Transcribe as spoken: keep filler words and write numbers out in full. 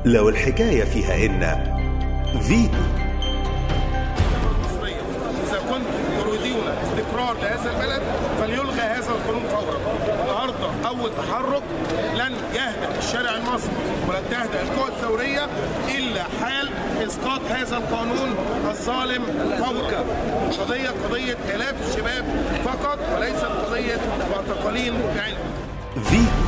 لو الحكاية فيها إن فيتو. إذا كنتم تريدون استقرار لهذا البلد فليلغى هذا القانون فورا. النهارده أول تحرك لن يهدأ الشارع المصري ولن تهدأ القوى الثورية إلا حال إسقاط هذا القانون الظالم فورا. قضية قضية آلاف الشباب فقط وليست قضية معتقلين بعينهم. فيتو.